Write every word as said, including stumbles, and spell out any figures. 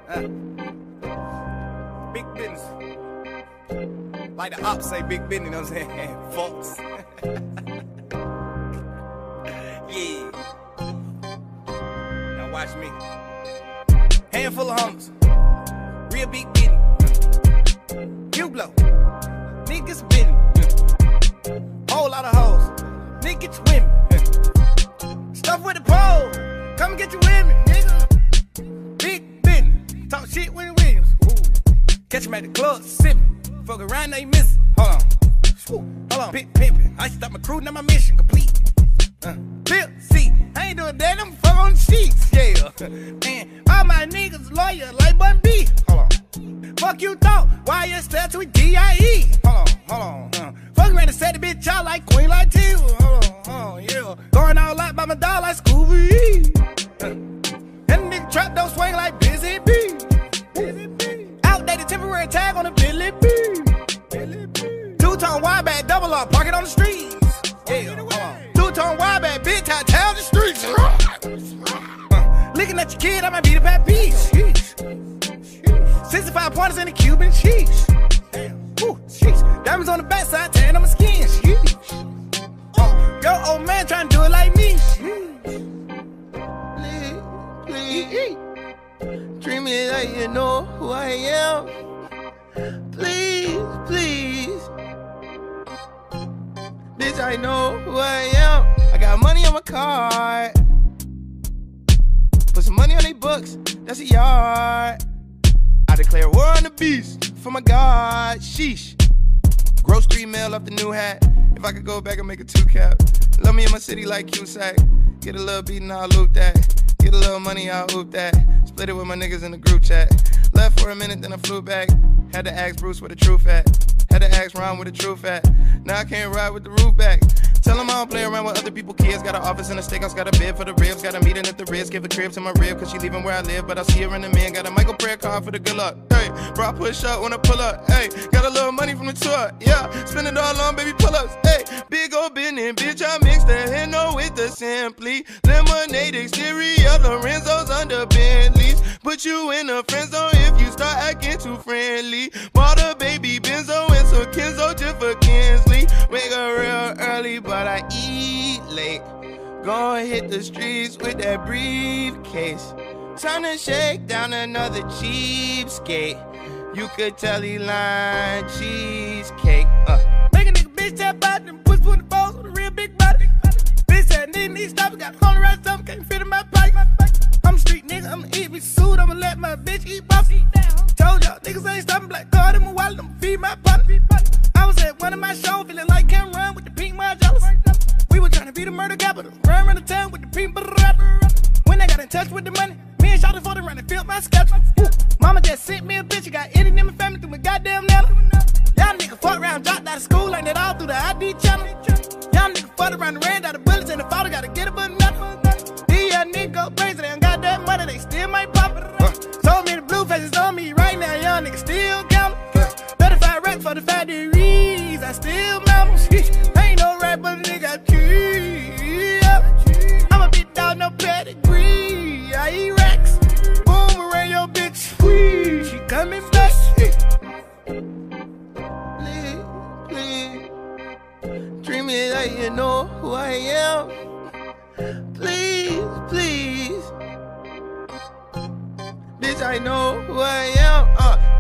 Uh, big business. Like the ops say big business, you know what I'm saying? Folks. Yeah. Now watch me. Handful of homies. Real big business. You blow. Niggas business. Whole lot of hoes. Nigga get your women. Stuff with the pole. Come get your women, nigga. Big business. Talk shit with the Williams. Ooh. Catch him at the club, sippin'. Fuck around, they miss. Hold on. Ooh. Hold on. Big pimpin'. I stop my crew, now my mission complete. Uh. Bill, see, I ain't doing that, I'm fuck on the sheets. Yeah. And all my niggas loyal like Bun B. Hold on. Fuck you thought, why you start with D I E? Hold on, hold on. Uh. Fuck around and set the bitch out like Queen Latifah. Hold on, hold on, yeah. Going all out by my dog like Scooby. Uh. That nigga trap don't swing like Busy B. Busy B. Outdated temporary tag on the Billy B. Billy B. Two-tone wide back, double up, park it on the streets. Yeah, hold on. Two-tone wide back, bitch, I tell the streets. Uh. Looking at your kid, I might be the bad piece. sixty-five pointers in the Cuban cheese. Diamonds on the backside, tan on my skin. Uh, your old man trying to do it like me. Please, please, treat me like you know who I am. Please, please, bitch, I know who I am. I got money on my card. Put some money on they books, that's a yard. I declare war on the beast, for my God, sheesh. Gross three mil off the new hat. If I could go back and make a two cap. Love me in my city like Cusack. Get a little beat and I'll loop that. Get a little money, I'll hoop that. Split it with my niggas in the group chat. Left for a minute, then I flew back. Had to ask Bruce where the truth at. Had to ask Ron where the truth at. Now I can't ride with the roof back. Tell them I don't play around with other people's kids. Got an office in the steakhouse, got a bid for the ribs. Got a meeting at the Ritz, give a crib to my rib. Cause she leaving where I live, but I see her in the man. Got a Michael prayer card for the good luck. Hey, bro, I push up when I pull up. Hey, got a little money from the tour. Yeah, spend it all on baby pull-ups. Hey, big old business, bitch, I mix the Hendo with the Simply. Lemonade, exterior, Lorenzo's under Bentleys. Put you in a friend zone if you start acting too friendly. Bought a baby Benzo and some Kenzo just for Kinsley. Wake up real early, but I eat late. Gonna hit the streets with that briefcase. Time to shake down another cheapskate. You could tell he lying cheesecake. Uh. Make a nigga bitch tap out and push for the balls with a real big body. Bitch said nigga need stop, got hundred rounds something, can't fit in my pocket. I'm a street nigga, I'ma eat me suit, I'ma let my bitch eat bossy. Told y'all niggas ain't stopping, black card in my wallet, I'ma feed my partner. I was at one of my shows, feeling like Cam Run with the pink Margellas. We were trying to be the murder capital, run around the town with the pink rapper. When they got in touch with the money, me and Shawty for the run and filled my sketch. Mama just sent me a bitch, you got any in my family through my goddamn nana. Y'all niggas fuck around, dropped out of school, learned it all through the I D channel. Y'all niggas fuck around the ran out of bullets and the father gotta get a but nothing. These young niggas go crazy, they don't got that money, they still might pop it. Uh, told me the blue faces on me right now, young niggas still counting. thirty-five racks for the five degrees, I still mammal. Ain't no rap, but a nigga cheese. I'm a bit dog, no pedigree. I eat racks. Boomerang your bitch, free. She coming back. Please, please, treat me like you know who I am. Please, please, bitch, I know who I am. Uh,